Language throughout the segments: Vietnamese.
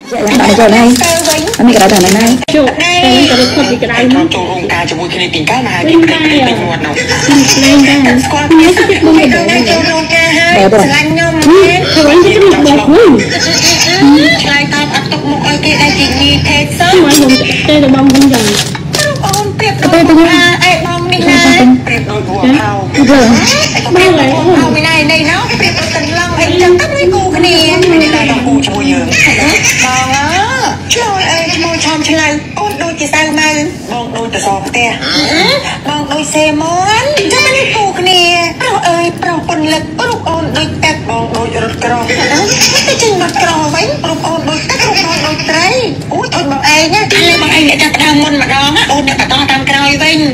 bạn giờ đây anh cái đàn này đây cái con bị cái này cho ông ca cho vui khi tình cá mà bình nguồn nào nhớ cái chiếc bông cái này cho ông ca hơi lạnh nhom thôi anh cái bông bông lại tao ăn tục một ai kia ai chị nghi thế sớm nhưng mà bông chơi được bông không dần ôn tiệp đôi ai bông đi này tiệp đôi của hào bao lại hào bên này đây nó tiệp đôi tình long anh chân tắt với cô cái này mình đang đọc cô cho vui giường còn á trời ơi môi chom cho lại ôn đôi chỉ sao mà bông đôi từ sọp tè bông đôi xe món cho mình cô cái này pro ơi pro quân lực pro ôn đôi tắt bông đôi rực cro cái chân mặt cro vậy pro ôn đôi tắt pro ôn đôi trái ui thôi bằng ai nhá bằng ai để chặt đào môn mà đó á ôn được cả to tam cray vinh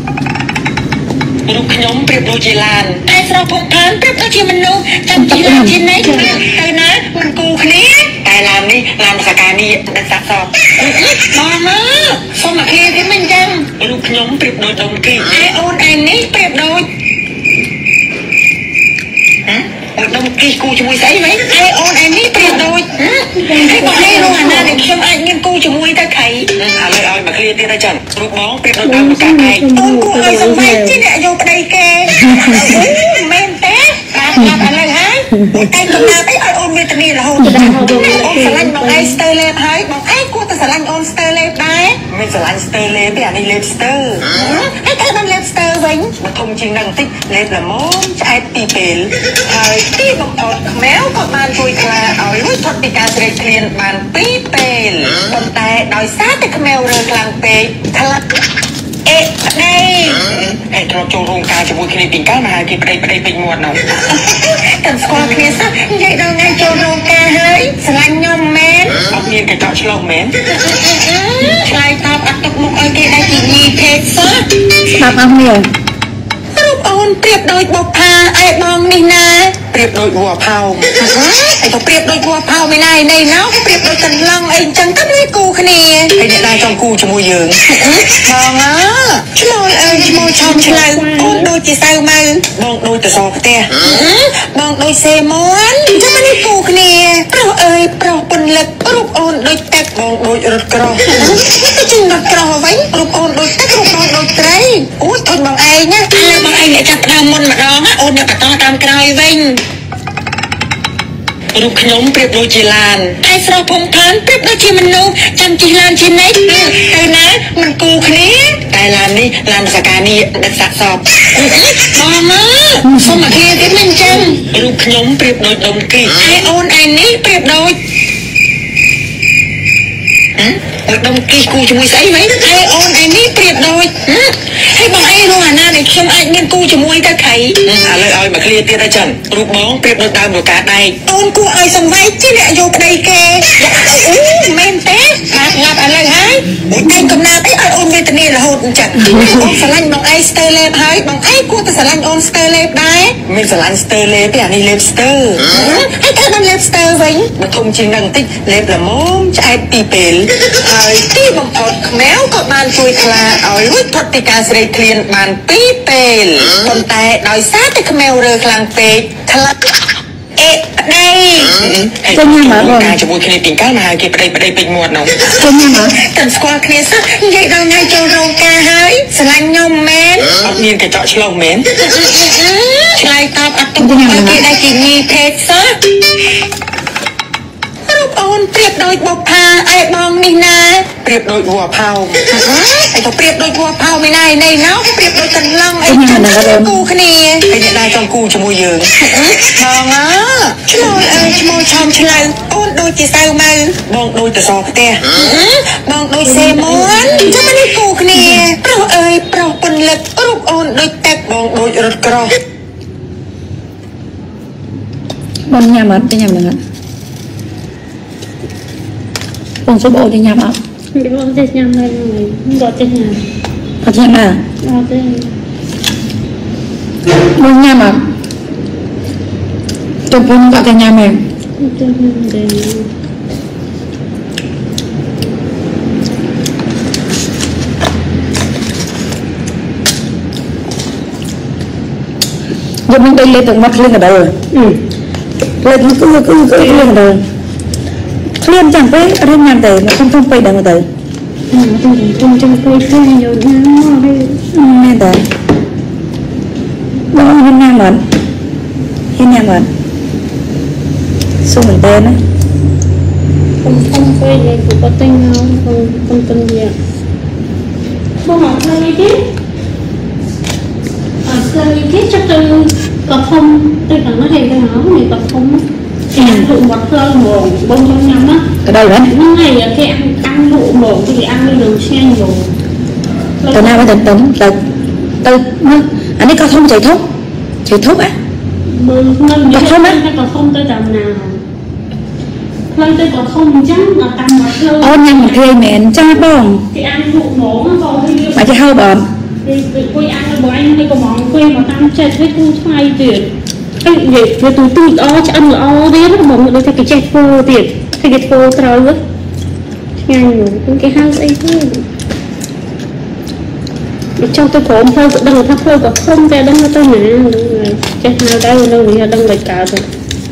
lúc nhóm bếp đôi chỉ làn ai sao phong phán bếp đôi chỉ mình đâu chăm chỉ làm trên này từ ná mình cô cái này ai làm đi làm sạc cà đi đặt sạc sọp mong á xong mà kia thì mình chăng lúc nhóm bếp đôi đồng kỳ ai ôn anh ấy bếp đôi đồng kỳ cô cho mùi giấy mấy ai ôn anh ấy bếp đôi hay bọn hay luôn hả nè để xem anh nghiên cô cho mùi ta thấy lời ơi mà kia tiên ta chẳng lúc bóng bếp đôi tao cả ngày ôn cô ơi xong vậy chứ nè vô đây kê men té làm lời hái tay tụi nào thấy ai ôn vitamin là hôn ôn xà lanh bằng ai stơ lep hái bằng ai cô ta xà lanh ôn stơ lep đấy mình xà lanh stơ lep bây giờ đi lep stơ ai thấy bằng lep stơ vậy mà thông trình năng tích lep là món trái tì bền thời tí bằng thọt méo còn bàn vui là ở lúc thuật đi ca sợi liền bàn tí bền còn tay đòi sát thì mèo rơi làng bê thật ê đây hãy cho rung ca cho vui khi tình cá mà khi đây bình nguồn nào tầm qua kia sao vậy đâu ngay cho rung ca hơi lạnh nhom mến bỗng nhiên cái trò lâu mến lại tao ăn tục một ai kia đây chỉ nhì thế sớt tao ăn nhiều lúc ôn tiệp đôi bọc hà ai bong đi nè tiệp đôi bùa phao ai tao tiệp đôi bùa phao bên này đây nó tiệp đôi tần long anh chẳng tất với cô cái này ai để lại trong cu cho môi giường còn á chú môi ơi chú môi chom cho lại ôn đôi chỉ sao mà bong đôi từ sọp tè bong đôi xe món cho mình cô cái này pro ơi pro quân lực pro ôn đôi tắt bong đôi rực cro cái chân mặt cro vậy pro ôn đôi tắt pro ôn đôi trái ui thôi bằng ai nhá bằng ai để chặt đào môn mà đó ôn được cả to tam cray vinh lúc nhóm bếp đôi chỉ làn ai sao phong phán bếp đôi chỉ mình đâu chăm chỉ làm trên này từ ná mình cô cái này ai làm đi làm sạc cà đi đặt sạc sọp mong á xong mà kia thì mình chăng lúc nhóm bếp đôi đồng kỳ ai ôn anh ấy bếp đôi đồng kỳ cô cho mùi giấy mấy ai ôn anh ấy bếp đôi hay bằng ai luôn hả nè để xem anh nghiên cô cho mùi ta thấy lời ơi mà kia tiên ta chẳng lúc bóng bếp đôi tao một cả đây ôn cô ơi xong vậy chứ nè vô đây kê men té ngạp lời hái tay cầm nào thấy ai ôn vitamin là hôn chẳng ôn xà lanh bằng ai stơ lep hái bằng ai cô ta xà lanh ôn stơ lep đấy mình xà lanh stơ lep bây giờ đi lep stơ ai thấy bằng lep stơ vậy mà thông trình năng tích lep là món trái tì bền thời tí bằng thọt méo còn bàn vui là ở lúc thuật đi ca sợi liền bàn tí bền còn tay đòi sát thì mèo rơi làng bê thật ê đây cho nha mà rồi cho vui khi tình cá mà khi đây bình nguồn nào cho nha mà tầm qua kia sao vậy đâu ngay cho rung ca hơi lạnh nhom mến bỗng nhiên cái trò lâu mến lại tao ăn tục một ai kia đây chỉ nhì thế sớt lúc ôn tiệp đôi bọc hà ai bong đi nè tiệp đôi bùa phao ai tao tiệp đôi bùa phao bên này đây nó tiệp đôi tần long anh chẳng tất cô cái này ai để lại trong cu cho môi giường còn á chú môi ơi chú môi chom cho lại ôn đôi chỉ sao mà bong đôi từ sọp tè bong đôi xe món cho mình cô cái này pro ơi pro quân lực pro ôn đôi tắt bong đôi rực cro bon nhà mà cho nhà mình con số bộ cho nhà mà để con chơi nhà này rồi gọi chơi nhà ở nhà mà gọi chơi bon nhà mà chụp phim gọi cho nhà mình giờ mình đây lên tận mắt lên ở đâu rồi lên cứ lên ở đâu Liên chẳng với ở đây nhằm tới mà không quay được tới không trong quay khơi nhiều năm đây nên tới đó hiên nhằm vẫn xuống mình tên á không quay này cũng có tên không tên gì ạ không học lời chứ lời chứ chắc tôi có không tôi cần nói thầy tôi nói này có không thì ăn thụ một hơi một bông trong nhắm á cái đây đấy nó ngày cái ăn thụ một thì ăn đi đường xuyên rồi từ nào mới tấn từ anh ấy có thông chạy thuốc á có không á có không tôi tầm nào lên tôi có không chắc là tầm một hơi ôn nhanh một thuê mẹ cha bông thì ăn thụ một nó còn mà cho hơi bờm thì quay ăn là bọn anh hay có món quay mà tăng chết với cu thay tiền cái gì thì tôi o cho ăn là o đi nó mong được cái chết cô tiền cái chết cô trâu á nhanh rồi cái hang ấy thôi trong tôi có thôi đừng thắp thôi có không ra đừng có tôi nè chết hao đây đâu thì đừng lại cả rồi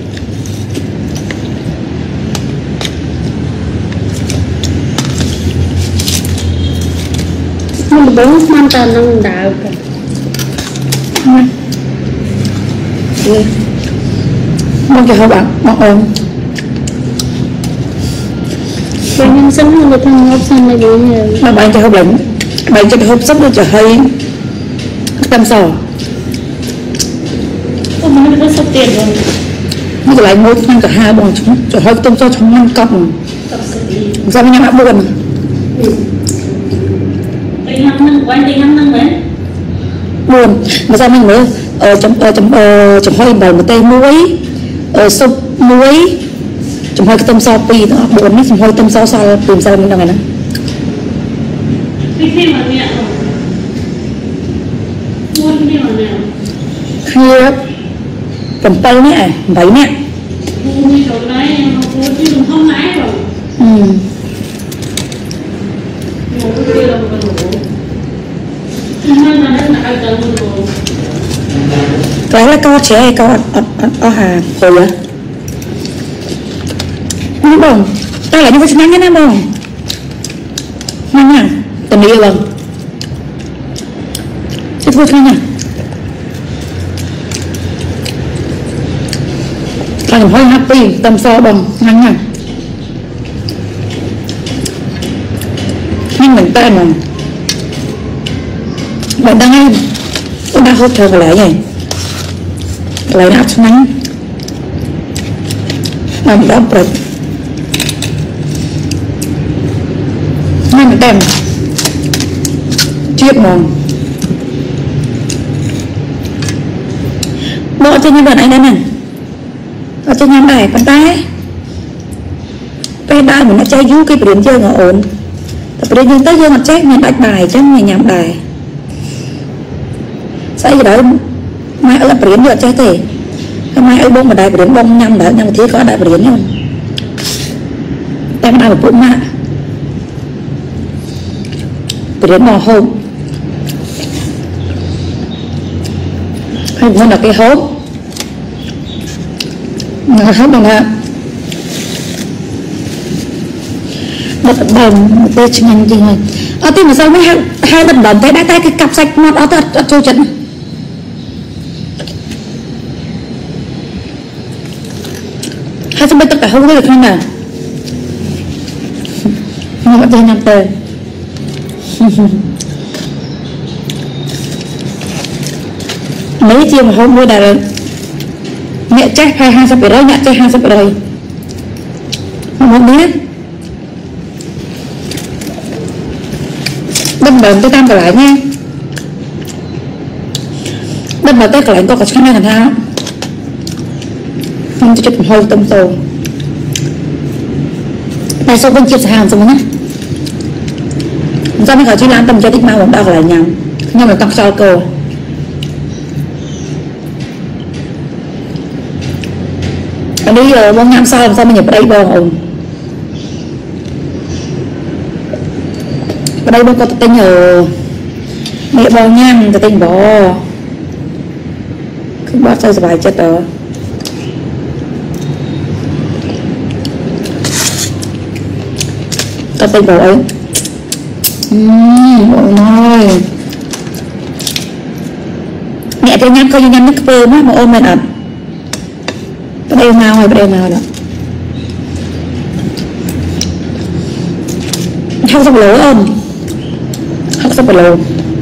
mình bốn năm tàn đang đào cả mong cho họ bạn mong ơn bạn nhân sinh hơn được thằng học sinh là gì mà bạn cho họ lạnh bạn cho hộp sắp được cho hơi tâm sò mình đã sắp tiền rồi nó lại ngồi nhưng cả hai bọn chúng cho hơi tâm sò trong năm cọng sao bây giờ bạn buồn đi năm năm đấy buồn mà sao mình mới trong hơi bầu một tay muối súp muối trong hơi cái tâm sò pì nó buồn mấy trong hơi tâm sò sao tìm sao mình đang ngày đó cái phim mà mẹ mua cái phim mà mẹ khi cầm tay nè vậy nè mua đi chỗ đấy mà mua chứ đừng không lái rồi mua cái kia là một cái đồ nhưng mà nó lại cần một đồ cái là co trẻ hay co hà hồi á nó bông ta lại như vậy nhanh nhá bông nhanh nha tình yêu bông cái thôi nhanh nha ta làm hơi happy tâm so bông nhanh nha nhưng mình tay mà bạn đang em tôi đang hốt thơ lại vậy lại nát nắng làm đó bật mình đem chiếc mòn bộ cho nhân vật anh đây nè ở trên nhóm này con tay đai mình nó chơi vú cái biển chơi ngồi ổn tập đến tới dương mặt chết mình đặt bài chứ mình nhắm bài sao gì đó mai ở biển được chơi thì mai ở bông mà đại biển bông nhầm đó nhưng mà thế có đại biển không em đai một bụng mạ biển mò hôm hay muốn là cái hốp mà hốp bằng là một bầm một tê chân nhanh gì rồi ở tim mà sao mới hai lần đòn tay đã tay cái cặp sạch nó đó ở trôi chân hai xong tất cả không có được không nào nhưng mà tôi nằm tề mấy chiều mà hôm mua đã mẹ chắc hai hàng sắp rồi nhặt chắc hàng sắp rồi không biết đâm bờn tôi tam cả lại nha đâm bờn tôi cả lại có cả chức năng thành thao không cho chụp hồi tâm tổ tại sao vẫn chia sẻ hàng xong nhá sao mới khỏi chỉ làm tâm cho tích mau cũng đau lại nhầm nhưng mà tóc sau cô còn đi giờ bông nhắm sao làm sao mà nhập ở đây bông ồn ở đây bông có tên nhờ mẹ bông nhăn cái tên bò cứ bắt sao bài chết đó tập tay bồi nói mẹ cho nhắm coi nhắm nước bơ mà ôm mình ẩm bắt đầu nào đó không xong lỗ không không xong lỗ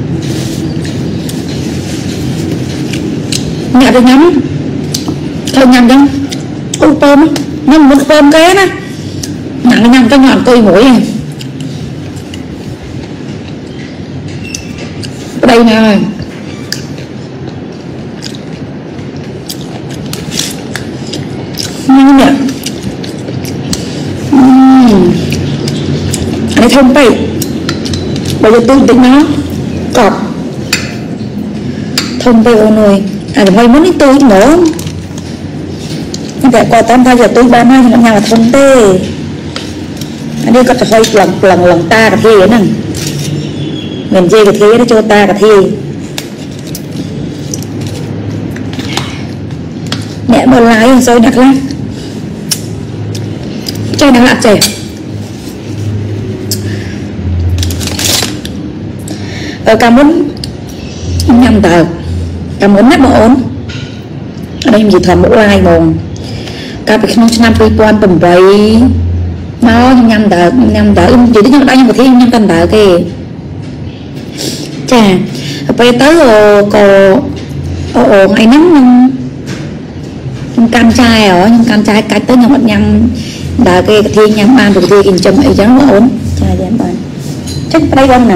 mẹ cho nhắm thôi nhắm chăng ô tôm nhắm một tôm cái đó nặng nhắm cho ngọn tôi mũi này đây nè như vậy anh thông tay bây giờ tôi tính nó cọp thông tay ôn rồi anh hơi muốn tôi nữa nhưng tại qua tam thay giờ tôi ba mai thì nhà là thông tê anh đi có thể hơi lần ta cả thế nè mình dê cái thế nó cho ta cả thế mẹ một lái rồi đặt lên chơi đang lạ chảy cảm ơn nhầm tờ cảm ơn nát bộ ổn ở đây gì thầm mũ lai mồm cả bị không năm mươi quan tầm vậy nó nhầm tờ chỉ đến nhau đây nhưng mà khi nhầm tầm tờ kìa chà bây tới còn ngày nắng cam chai ở nhưng cam chai cách tới nhau một nhầm đợi cái thi nhắm ăn được thi in chấm ấy chẳng có ổn chà giảm bạn chắc đây không nè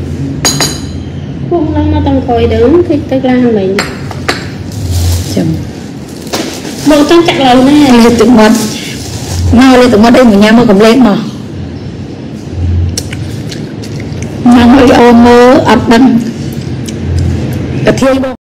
không lắm mà tao khỏi đứng thì tức là mình chấm bộ trang chặt lâu nè lên tự mất mau lên tự mất đây mình nhắm mà cầm lên mà mang hơi ôm mơ ập đâm cái thi